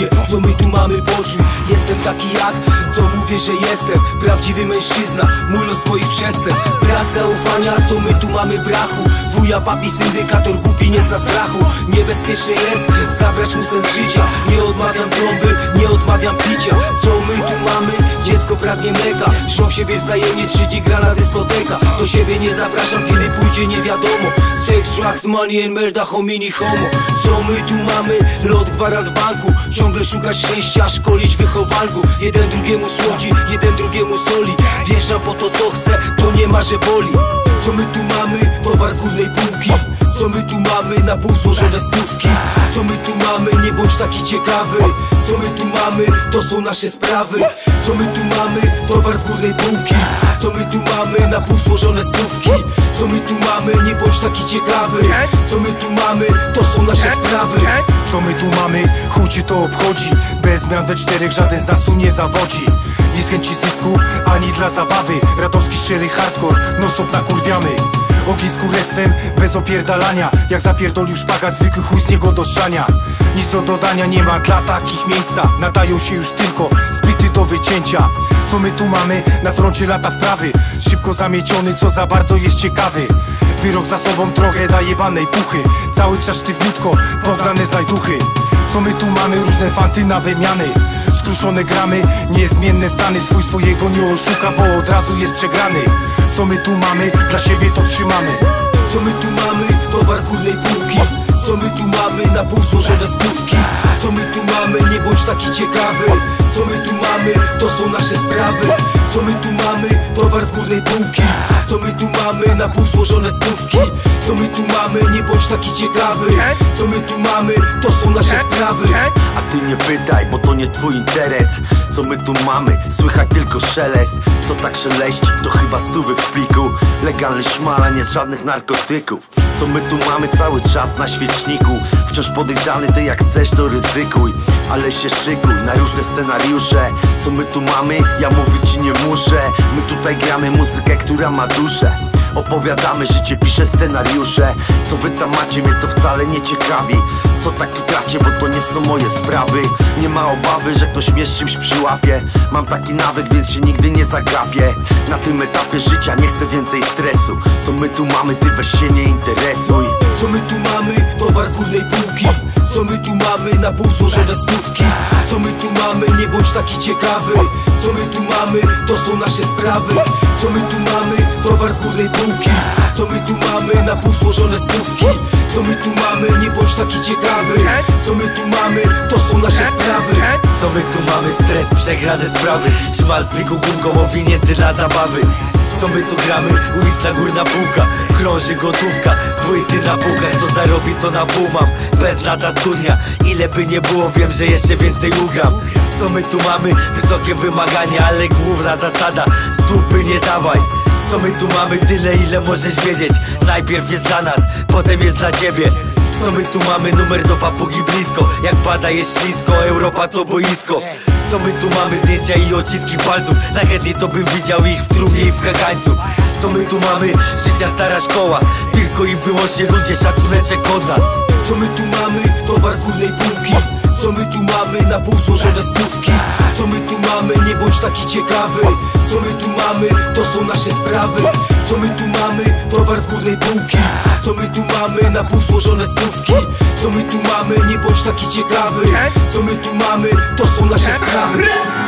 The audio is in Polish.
ludzie, co my tu mamy poczuć. Jestem taki jak, co mówię, że jestem prawdziwy mężczyzna, mój los moich przestępstw. Brak zaufania, co my tu mamy brachu. Wuja, papi, syndykator, głupi nie zna strachu. Niebezpiecznie jest zabrać mu sens życia. Nie odmawiam trąby, nie odmawiam picia. Co my tu mamy? Dziecko pragnie mleka. Żrą siebie wzajemnie, 3D gra na dyskoteka. Do siebie nie zapraszam, kiedy pójdzie nie wiadomo. Sex, drugs, money and murder, homini homo. Co my tu mamy? Lot, gwarant w banku. Ciągle szukać szczęścia, szkolić wychowanku. Jeden drugiemu słodzi, jeden drugiemu soli. Wjeżdżam po to co chcę, to nie ma, że boli. Co my tu mamy? Towar z górnej półki. Co my tu mamy? Na pół złożone stówki. Co my tu mamy? Nie bądź taki ciekawy. Co my tu mamy? To są nasze sprawy. Co my tu mamy? Towar z górnej półki. Co my tu mamy? Na pół złożone stówki. Co my tu mamy? Nie bądź taki ciekawy. Co my tu mamy? To są nasze sprawy. Co my tu mamy? Chuj cię to obchodzi. Bez zmian we czterech żaden z nas tu nie zawodzi. Nie z chęci zysku, ani dla zabawy. Radomski szczery hardcore, non-stop nakurwiamy. Ogień z kurestwem, bez opierdalania. Jak zapierdolił szpagat, zwykły chuj z niego do szania. Nic do dodania nie ma dla takich miejsca. Nadają się już tylko zbity do wycięcia. Co my tu mamy? Na froncie lata wprawy. Szybko zamieciony, co za bardzo jest ciekawy. Wyrok za sobą, trochę zajebanej puchy. Cały czas sztywniutko, pograne znajduchy. Co my tu mamy? Różne fanty na wymiany. Skruszone gramy, niezmienne stany. Swój swojego nie oszuka, bo od razu jest przegrany. Co my tu mamy? Dla siebie to trzymamy. Co my tu mamy? Towar z górnej półki. Co my tu mamy? Na pół złożone stówki. Co my tu mamy? Nie bądź taki ciekawy. Co my tu mamy? To są nasze sprawy. Co my tu mamy? Towar z górnej półki. Co my tu mamy? Na pół złożone stówki. Co my tu mamy? Nie bądź taki ciekawy. Co my tu mamy? To są nasze sprawy. A ty nie pytaj, bo to nie twój interes. Co my tu mamy? Słychać tylko szelest. Co tak szeleści? To chyba stówy w pliku. Legalny szmala, nie z żadnych narkotyków. Co my tu mamy? Cały czas na świeczniku. Wciąż podejrzany, ty jak chcesz to ryzykuj. Ale się szykuj na różne scenariusze. Co my tu mamy? Ja mówić ci nie muszę. My tutaj gramy muzykę, która ma duszę. Opowiadamy życie, piszę scenariusze. Co wy tam macie, mnie to wcale nie ciekawi. Co tak tracie, bo to nie są moje sprawy. Nie ma obawy, że ktoś mnie z czymś przyłapie. Mam taki nawyk, więc się nigdy nie zagapię. Na tym etapie życia nie chcę więcej stresu. Co my tu mamy, ty weź się nie interesuj. Co my tu mamy? Towar z górnej półki. Co my tu mamy? Na pół złożone stówki. Co my tu mamy? Nie bądź taki ciekawy. Co my tu mamy? To są nasze sprawy. Co my tu mamy? Towar z górnej półki. Co my tu mamy? Na pół złożone stówki. Co my tu mamy? Nie bądź taki ciekawy. Co my tu mamy? To są nasze sprawy. Co my tu mamy? Stres, przegrane sprawy. Szmal z pliku gumką owinięty dla zabawy. Co my tu gramy? Uliczna górna półka. Krąży gotówka, płyty na półkach. Co zarobi to na pół mam. Bez lata studnia. Ile by nie było, wiem, że jeszcze więcej ugram. Co my tu mamy? Wysokie wymagania, ale główna zasada: z dupy nie dawaj. Co my tu mamy? Tyle, ile możesz wiedzieć. Najpierw jest dla nas, potem jest dla ciebie. Co my tu mamy? Numer do papugi blisko. Jak pada jest ślisko, Europa to boisko. Co my tu mamy? Zdjęcia i odciski palców. Najchętniej to bym widział ich w trumnie i w kagańcu. Co my tu mamy? Życia stara szkoła. Tylko i wyłącznie ludzie, szacuneczek od nas. Co my tu mamy? Towar z górnej półki. Co my tu mamy? Na pół złożone stówki. Co my tu mamy? Nie bądź taki ciekawy. Co my tu mamy? To są nasze sprawy. Co my tu mamy? Towar z górnej półki. Co my tu mamy? Na pół złożone stówki. Co my tu mamy? Nie bądź taki ciekawy. Co my tu mamy? To są nasze sprawy.